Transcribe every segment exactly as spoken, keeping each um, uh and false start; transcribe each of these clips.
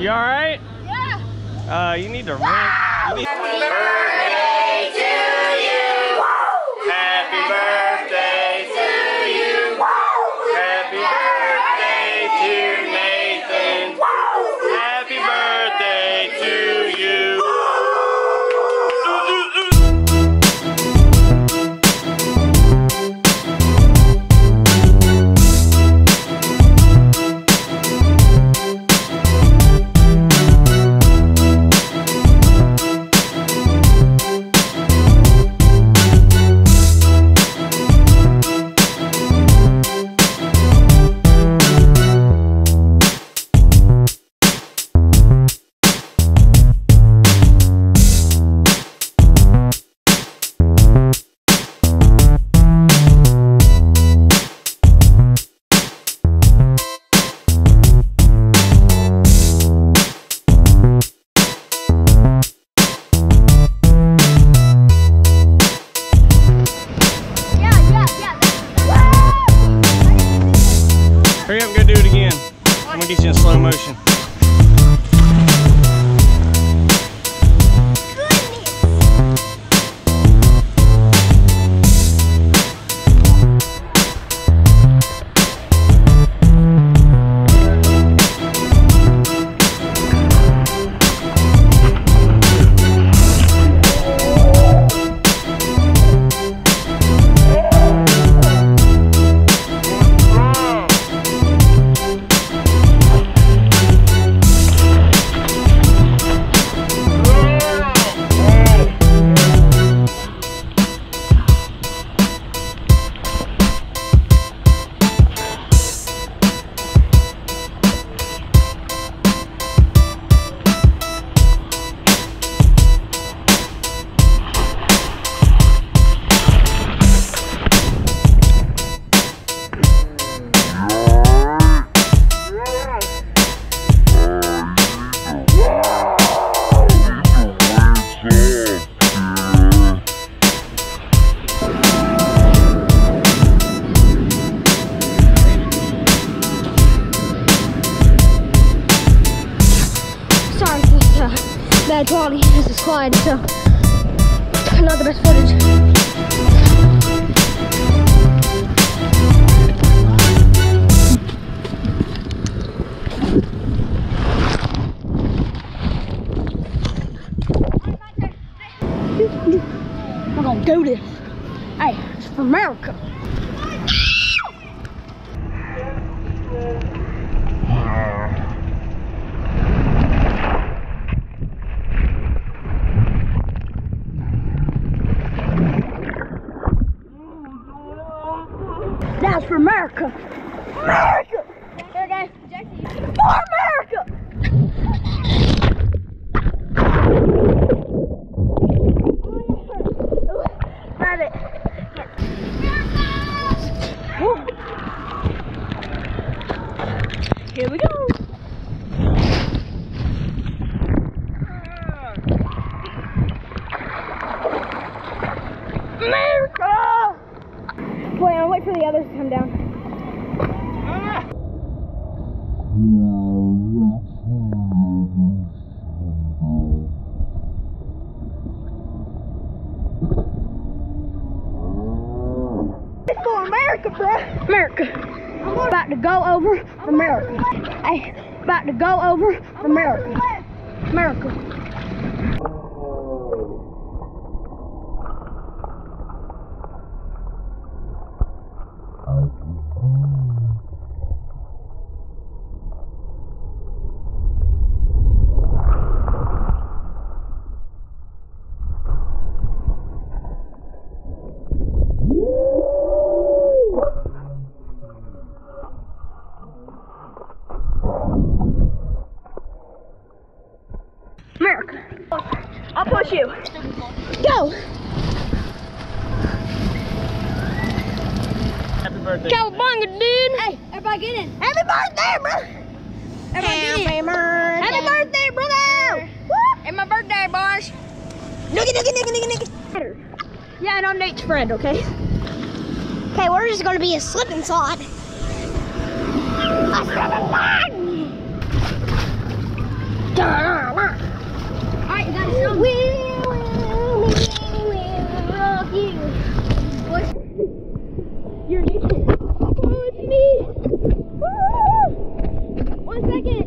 You all right? Yeah. Uh, you need to run. You need Happy birthday to you. Happy birthday to you. Happy birthday to Nathan. Happy birthday to you. Hurry up and go do it again. I'm gonna get you in slow motion. Bad quality as a slide, so not the best footage. We're gonna do this. Hey, it's for America. That's for America. America. There, guys. For America. Grab it. Woo. Here we go. America. Wait, I'll wait for the others to come down. It's for America, bro. America. I'm about to go over for America. Hey, about to go over for America. America. America. I'll push you. Go. Happy birthday. Cowabunga, dude. Hey, everybody get in. Happy birthday, bro. Everybody get in. Happy birthday. Happy birthday, brother. Woo. It's my birthday, boys. Noogie, noogie, noogie, noogie, noogie. Yeah, and I'm Nate's friend, okay? Okay, we're just going to be a slip and slide. A slip and slide. Alright, you gotta show me. We will, we will rock you. What? You're naked. Oh, it's me. Woo! One second.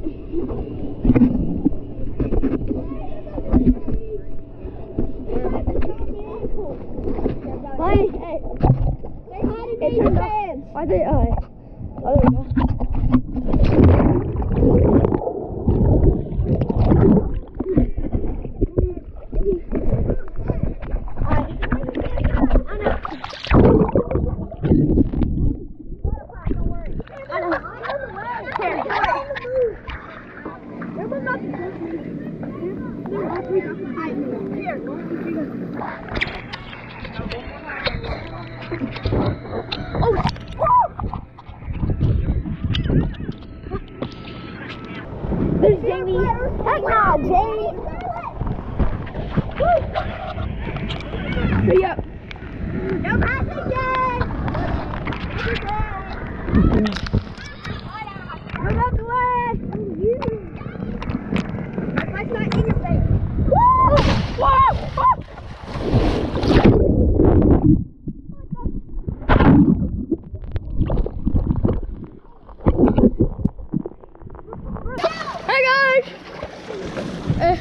Why? Hey. Say hi to me, your fans. Why is it, uh, oh, there we go. There's Jamie. Heck no, Jamie. Hurry up. No passing, Jay. Move out the way. My bike's not in your face. Woo! Whoa! Whoa! Hey guys! Uh,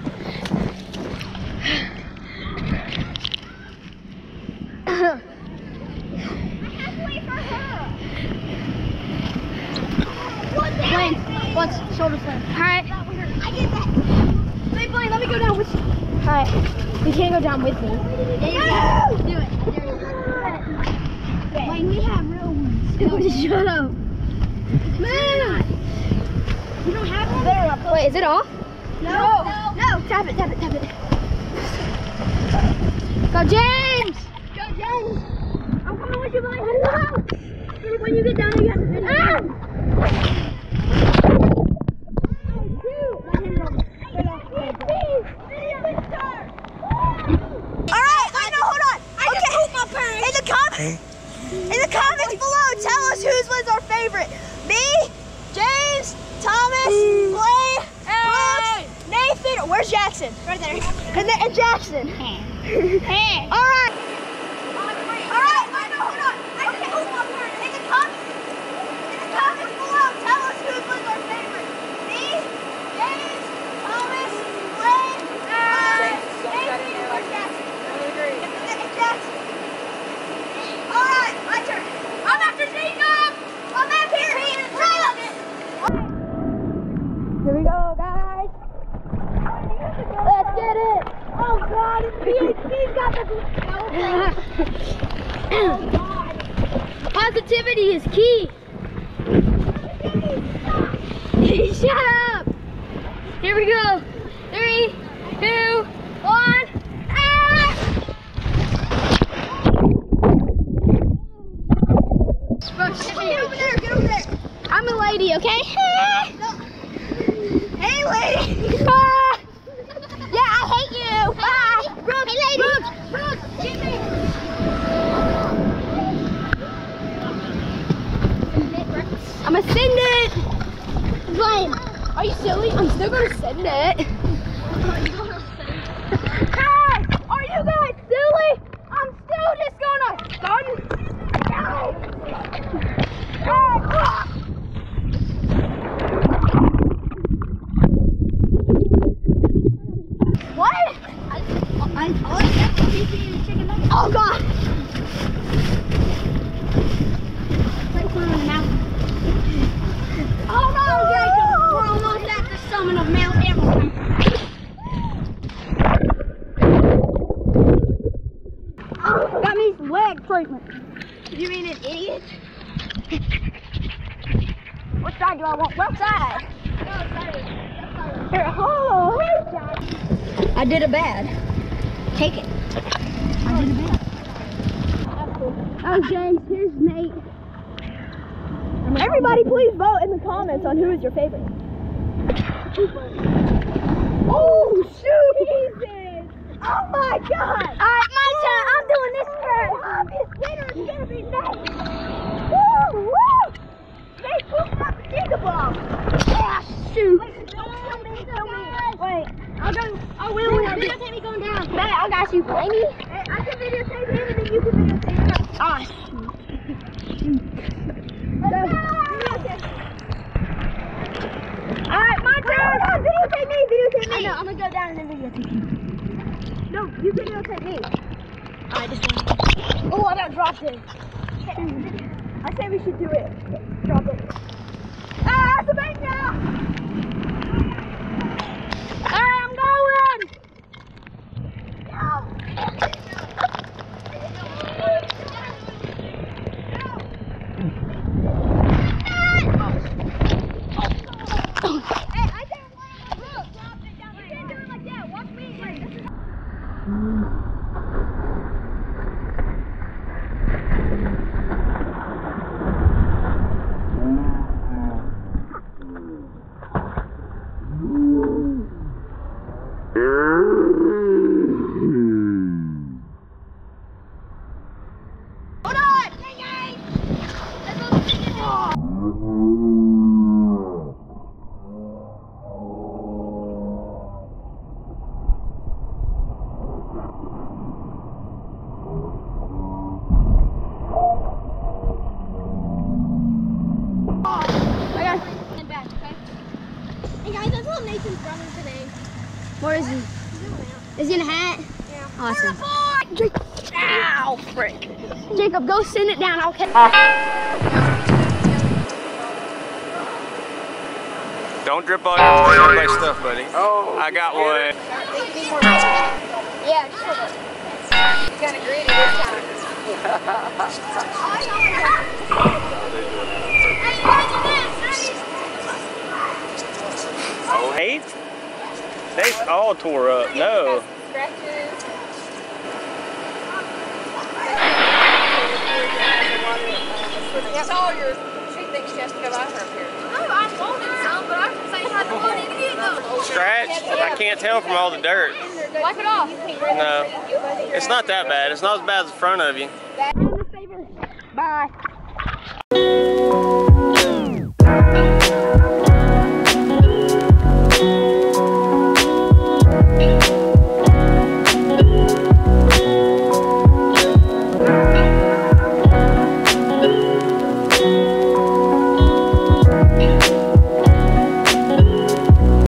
Blaine, once, shoulder flame. Alright. I get that. Hey Blaine, let me go down with you. Alright. You can't go down with me. No! Do it. Blaine, we have room. Shut up. Man! You don't have one? There. Wait, is it off? No. No. No. Tap it, tap it, tap it. Go, James! Go, James! I'm coming with you, Blaine. No. When you get down there, you have to finish. Ah! In the comments below, tell us whose was our favorite. Me, James, Thomas, Blaine, Brooks, Nathan. Where's Jackson? Right there. And, then, and Jackson. Hey. All right. All right. Wait, no, hold on. I can hold my word. In the comments, in the comments below, tell us whose was our favorite. Me, James, Thomas, Blaine, Brooks, Nathan. Where's Jackson? And Jackson. All right, my turn. I'm after Jacob. I'm back here. He is right. Here we go, guys. Let's get it. Oh God, it's P H P's got the. Oh God. Positivity is key. Shut up. Here we go. Three, two, one. Get over there, get over there. I'm a lady, okay? No. Hey, lady. Bye. Yeah, I hate you. Bye. Brooke, hey, lady. Brooke, Brooke, get me. I'm gonna send it. Blaine, are you silly? I'm still gonna send it. Hey, are you guys silly? I'm still just gonna send What? I, I, I, oh God! Oh no, Jacob! We're almost at the summit of Mount Everest. Oh, got me some leg treatment. You mean an idiot? What side do I want? Left side. Here, oh, I did a bad. Take it. I did a bad. Oh, James, here's Nate. Everybody, please vote in the comments on who is your favorite. Oh, shoot! Jesus. Oh my God! All right, my turn. I'm doing this turn. Obvious winner is gonna be Nate. Woo! Woo! Nate pooped up a jigaball. Yeah, shoot. Wait, I'll go. I will. Videotape me going down. Matt, I got you. Amy. I can videotape him and then you can videotape him. Ah. Alright, my turn. Oh, videotape me. Videotape me. I know. I'm gonna go down and then videotape you. No, you videotape me. Alright, this one. Oh, I about dropped it. I say we should do it. Drop it. Ah, it's a bank now. Alright, I'm going. Hey, I can't run on the roof. You can't do it like that. Watch me. Hold on! Dang it! Let's go sing it. I got it back, okay? Hey guys, I told Nathan's brother today. Where is he? Is he in a hat? Yeah. Awesome. Jacob. Ow, frick. Jacob, go send it down, okay? Don't drip all your my stuff, buddy. Oh, I got one. Yeah, just a little bit. He's kind of greedy this time. Oh, hey? They all tore up. No. Scratches. That's all yours. She thinks she has to go buy her a pair. No, I'm wanting some, but I can say how to want it either. Scratched? I can't tell from all the dirt. Wipe it off. No. It's not that bad. It's not as bad as the front of you. Bye.